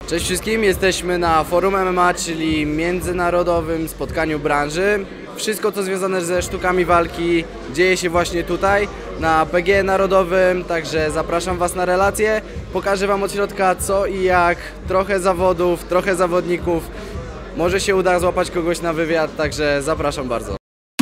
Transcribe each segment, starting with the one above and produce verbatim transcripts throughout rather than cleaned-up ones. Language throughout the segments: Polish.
Cześć wszystkim, jesteśmy na Forum M M A, czyli międzynarodowym spotkaniu branży. Wszystko co związane ze sztukami walki dzieje się właśnie tutaj, na P G Narodowym, także zapraszam Was na relacje. Pokażę Wam od środka co i jak, trochę zawodów, trochę zawodników. Może się uda złapać kogoś na wywiad, także zapraszam bardzo.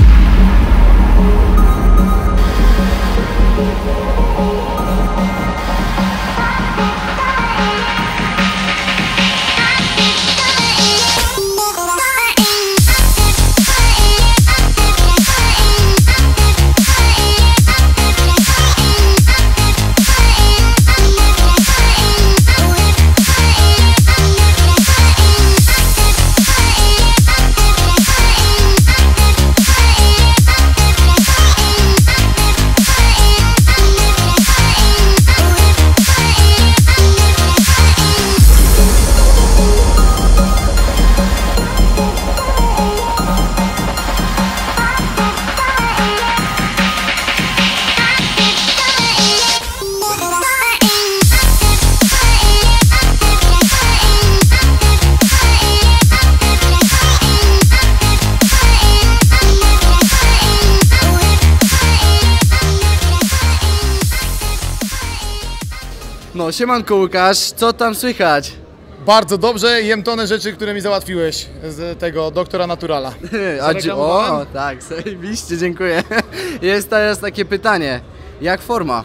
No, siemanko Łukasz, co tam słychać? Bardzo dobrze, jem tonę rzeczy, które mi załatwiłeś z tego doktora Naturala. A, o, tak, zajebiście, dziękuję. Jest teraz takie pytanie, jak forma?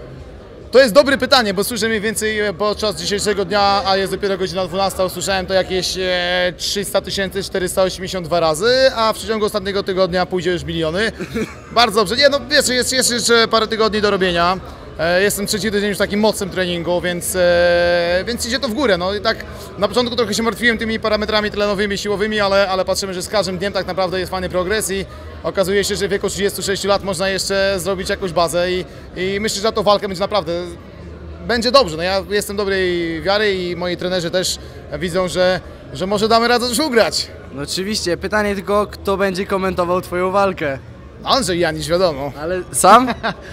To jest dobre pytanie, bo słyszę mniej więcej podczas dzisiejszego dnia, a jest dopiero godzina dwunasta, usłyszałem to jakieś trzysta tysięcy czterysta osiemdziesiąt dwa razy, a w przeciągu ostatniego tygodnia pójdzie już miliony. Bardzo dobrze, nie no, wiesz, jest, jest jeszcze parę tygodni do robienia. Jestem trzeci tydzień już takim mocnym treningu, więc, więc idzie to w górę. No i tak na początku trochę się martwiłem tymi parametrami tlenowymi, siłowymi, ale, ale patrzymy, że z każdym dniem tak naprawdę jest fajny progres i okazuje się, że w wieku trzydziestu sześciu lat można jeszcze zrobić jakąś bazę i, i myślę, że ta walka będzie naprawdę, będzie dobrze. No ja jestem dobrej wiary i moi trenerzy też widzą, że, że może damy radę coś ugrać. No oczywiście, pytanie tylko, kto będzie komentował Twoją walkę? Andrzej Janisz, wiadomo. Ale sam?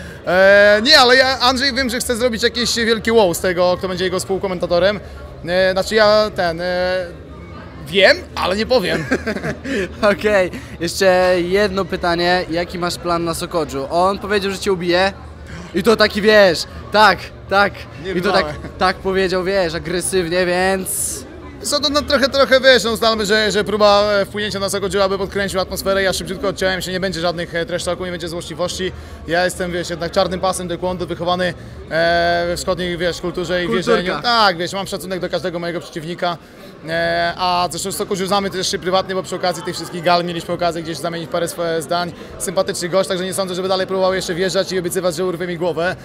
e, nie, ale ja, Andrzej wiem, że chce zrobić jakieś wielkie wow z tego, kto będzie jego współkomentatorem. E, znaczy ja ten... E, wiem, ale nie powiem. Okej, okay. Jeszcze jedno pytanie. Jaki masz plan na Sokoczu? On powiedział, że Cię ubije. I to taki, wiesz, tak, tak. Nie I to tak, tak powiedział, wiesz, agresywnie, więc... Co to no, trochę, trochę wiesz, no ustalmy, że, że próba wpłynięcia na Sokoczu, aby podkręcił atmosferę. Ja szybciutko odciąłem się, nie będzie żadnych trash talków, nie będzie złośliwości. Ja jestem, wiesz, jednak czarnym pasem taekwondo, wychowany e, we wschodniej, wiesz, kulturze i Kulturka. wierzeniu. Tak, wiesz, mam szacunek do każdego mojego przeciwnika. E, a zresztą Sokoczu znamy też się prywatnie, bo przy okazji tych wszystkich gal mieliśmy okazję gdzieś zamienić parę swoich zdań. Sympatyczny gość, także nie sądzę, żeby dalej próbował jeszcze wjeżdżać i obiecywać, że urwie mi głowę.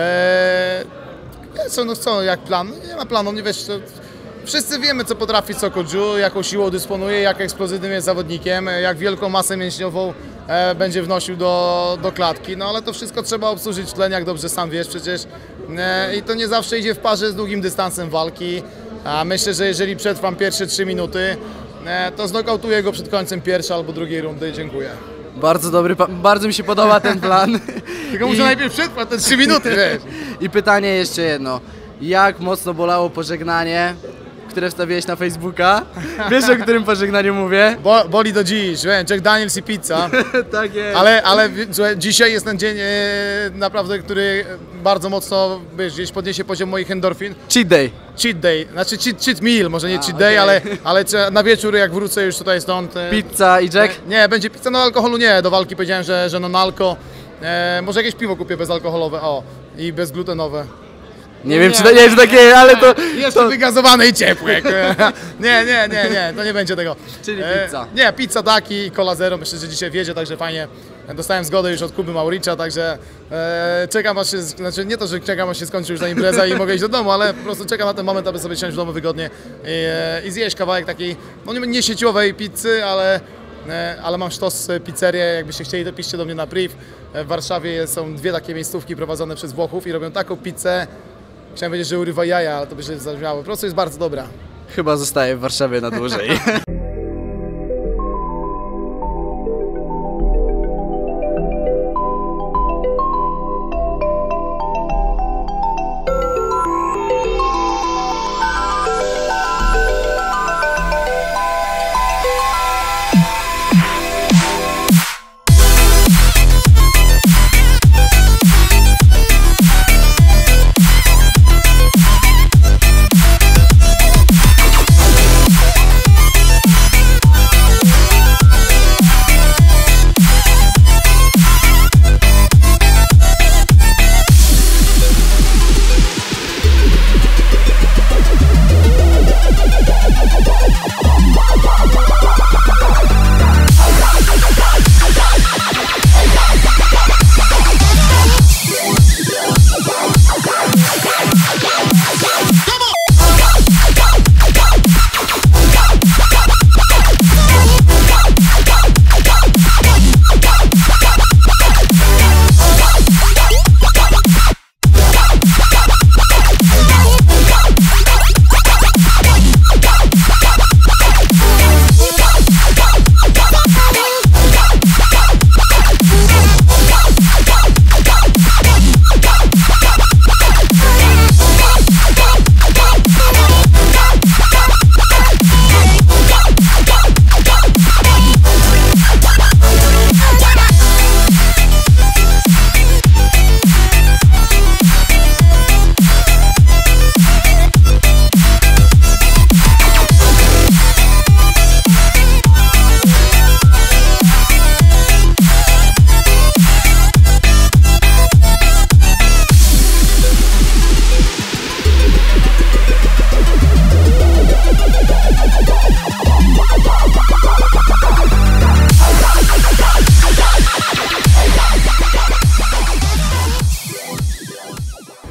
E, co, no co, jak plan? Nie ma planu, nie wiesz. To, wszyscy wiemy, co potrafi Sokoczu, jaką siłą dysponuje, jak eksplozywnym jest zawodnikiem, jak wielką masę mięśniową e, będzie wnosił do, do klatki, no ale to wszystko trzeba obsłużyć w tlenie, jak dobrze sam wiesz przecież. E, I to nie zawsze idzie w parze z długim dystansem walki. A myślę, że jeżeli przetrwam pierwsze trzy minuty, e, to znokautuję go przed końcem pierwszej albo drugiej rundy. Dziękuję. Bardzo dobry, bardzo mi się podoba ten plan. Tylko muszę I... najpierw przetrwać te trzy minuty, wiesz. I pytanie jeszcze jedno. Jak mocno bolało pożegnanie, które wstawiłeś na Facebooka? Wiesz, o którym pożegnaniu mówię? Bo, boli do dziś, wiem, Jack Daniels i pizza. Tak jest. Ale, ale słuchaj, dzisiaj jest ten dzień e, naprawdę, który bardzo mocno, wiesz, gdzieś podniesie poziom moich endorfin. Cheat day. Cheat day, znaczy cheat, cheat meal, może nie A, cheat okay. day, ale, ale na wieczór jak wrócę już tutaj stąd. E, Pizza i Jack? E, nie, będzie pizza, no alkoholu nie, do walki powiedziałem, że, że no alko. E, może jakieś piwo kupię bezalkoholowe, o, i bezglutenowe. Nie, nie wiem, czy to nie jest takie, ale to... Jeszcze to... wygazowane i ciepłe. Nie, nie, nie, nie, to nie będzie tego. Czyli pizza. E, nie, pizza taki, cola zero, myślę, że dzisiaj wjedzie, także fajnie. Dostałem zgodę już od Kuby Mauricza, także e, czekam aż się, znaczy nie to, że czekam aż się skończy już ta impreza i mogę iść do domu, ale po prostu czekam na ten moment, aby sobie siąść w domu wygodnie i, e, i zjeść kawałek takiej, no nie, nie sieciowej pizzy, ale, e, ale mam sztos pizzerię, jakbyście chcieli, to piszcie do mnie na priv. W Warszawie są dwie takie miejscówki prowadzone przez Włochów i robią taką pizzę. Chciałem powiedzieć, że urywa jaja, ale to by się zabrzmiało. Po prostu jest bardzo dobra. Chyba zostaję w Warszawie na dłużej.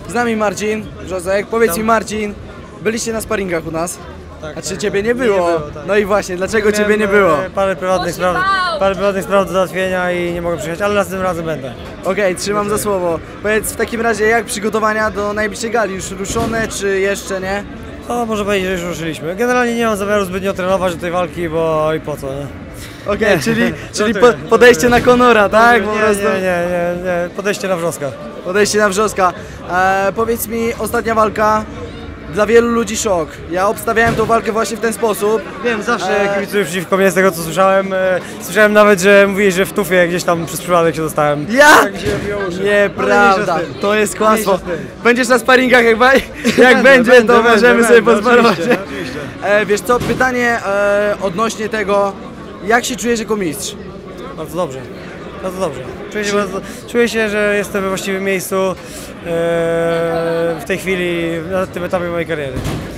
Z nami Marcin Brzozek. Powiedz Tam. mi Marcin, byliście na sparingach u nas? Tak, A czy tak, ciebie tak. nie było? Nie było, tak. No i właśnie, dlaczego ciebie nie Miałem, było? e, Parę prywatnych, spraw, parę prywatnych spraw do załatwienia i nie mogę przyjechać, ale następnym razem będę. Okej, trzymam za słowo. Powiedz w takim razie, jak przygotowania do najbliższej gali? Już ruszone, czy jeszcze nie? No, może powiedzieć, że już ruszyliśmy. Generalnie nie mam zamiaru zbytnio trenować do tej walki, bo i po co, nie? Okej, Nie, czyli, czyli po, żartuję, podejście żartuję. na Konora, tak? Po nie, prostu nie, nie, nie, nie, podejście na wrzoska. podejście na Wrzoska. E, powiedz mi, ostatnia walka, dla wielu ludzi szok. Ja obstawiałem tą walkę właśnie w ten sposób. Wiem, zawsze Eee. kibicuję przeciwko mnie z tego co słyszałem. E, słyszałem nawet, że mówiłeś, że w tufie gdzieś tam przez przypadek się dostałem. Ja? Tak mi się robiło uszy. Nieprawda, Ale mniejsza z tym. to jest kłamstwo. Mniejsza z tym. Będziesz na sparingach, jak, ba- jak Będę, będzie, będę, to będę, możemy sobie będę, pozwolić. oczywiście, oczywiście. E, wiesz co, pytanie e, odnośnie tego, jak się czujesz jako mistrz? Bardzo dobrze, bardzo dobrze. Czuję się, bardzo, czuję się, że jestem we właściwym miejscu e, w tej chwili, na tym etapie mojej kariery.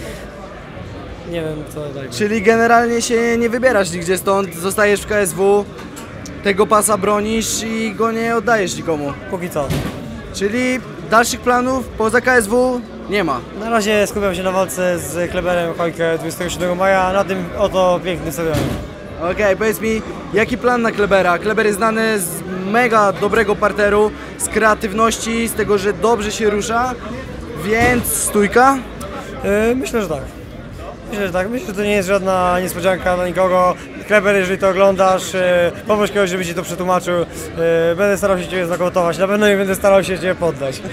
Nie wiem co dalej. Czyli generalnie się nie wybierasz nigdzie stąd, zostajesz w K S W, tego pasa bronisz i go nie oddajesz nikomu. Póki co. Czyli dalszych planów poza K S W nie ma. Na razie skupiam się na walce z Kleberem Hojkę dwudziestego siódmego maja na tym oto pięknym stadionie. Okej, powiedz mi, jaki plan na Klebera? Kleber jest znany z mega dobrego parteru, z kreatywności, z tego, że dobrze się rusza, więc stójka? E, myślę, że tak. Myślę, że tak. Myślę, że to nie jest żadna niespodzianka dla nikogo. Kleber, jeżeli to oglądasz, e, poproś kogoś, żeby Ci to przetłumaczył. E, będę starał się Ciebie znokautować. Na pewno nie będę starał się Cię poddać.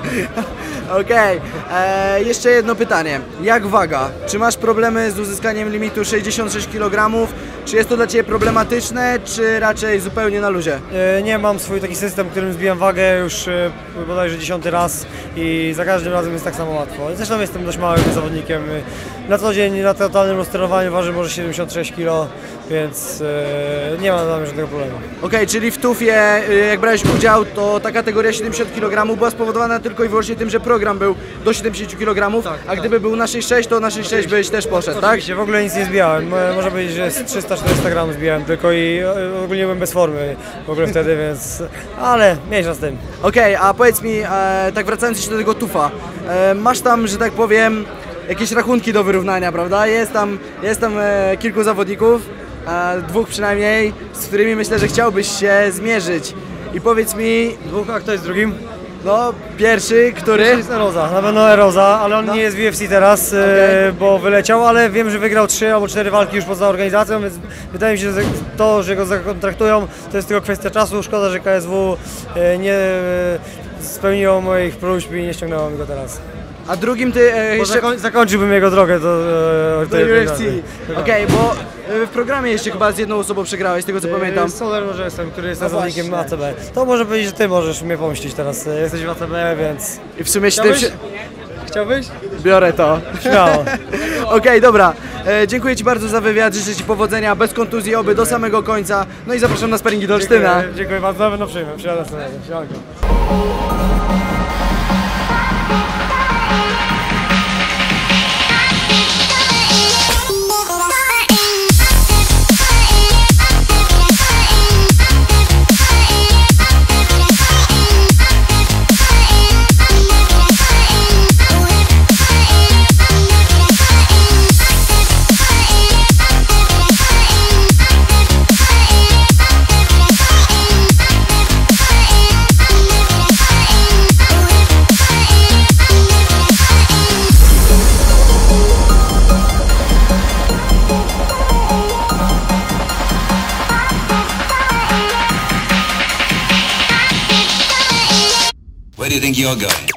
Okej, e, jeszcze jedno pytanie. Jak waga? Czy masz problemy z uzyskaniem limitu sześćdziesiąt sześć kilogramów? Czy jest to dla Ciebie problematyczne, czy raczej zupełnie na luzie? E, Nie mam swój taki system, którym zbijam wagę już e, bodajże dziesiąty raz i za każdym razem jest tak samo łatwo. Zresztą jestem dość małym zawodnikiem. E, Na co dzień na totalnym rozsterowaniu waży może siedemdziesiąt sześć kilo, więc e, nie ma dla mnie żadnego problemu. Okej, czyli w tufie, y, jak brałeś udział, to ta kategoria siedemdziesiąt kilogramów była spowodowana tylko i wyłącznie tym, że program był do siedemdziesiąt kilogramów, Tak, a tak. gdyby był na sześćdziesiąt sześć, to na sześćdziesiąt sześć byś też poszedł, tak? Oczywiście, w ogóle nic nie zbijałem. E, Można powiedzieć, że z trzysta czterysta gramów zbijałem tylko i e, ogólnie byłem bez formy w ogóle wtedy, więc... Ale mniejsza z tym. Okej, a powiedz mi, e, tak wracając jeszcze do tego tufa, e, masz tam, że tak powiem, jakieś rachunki do wyrównania, prawda? Jest tam, jest tam e, kilku zawodników, e, dwóch przynajmniej, z którymi myślę, że chciałbyś się zmierzyć. I powiedz mi, Dwóch, a kto jest drugim? no, pierwszy, który... To jest Eroza, na pewno Eroza, ale on No. nie jest w U F C teraz, e, Okej. bo wyleciał, ale wiem, że wygrał trzy albo cztery walki już poza organizacją, więc wydaje mi się, że to, że go zakontraktują, to jest tylko kwestia czasu. Szkoda, że K S W e, nie e, spełniło moich próśb i nie ściągnęło mi go teraz. A drugim ty e, Bo jeszcze... zakoń, zakończyłbym jego drogę do, e, Do tej U F C. organizacji. Okej, bo e, w programie jeszcze chyba z jedną osobą przegrałeś, z tego co pamiętam. E, Soler może jestem, który jest No zawodnikiem właśnie. A C B. To może powiedzieć, że ty możesz mnie pomścić teraz. E, Jesteś w A C B, więc I w sumie się tym Chciałbyś? się... chciałbyś? Biorę to. Śmiało. Okej, dobra. E, dziękuję Ci bardzo za wywiad, życzę Ci powodzenia, bez kontuzji, oby do samego końca. No i zapraszam na sparingi do Olsztyna. Dziękuję, dziękuję bardzo, na pewno przyjmę. Przyjadę następnym razem. Siemanko. Where do you think you're going?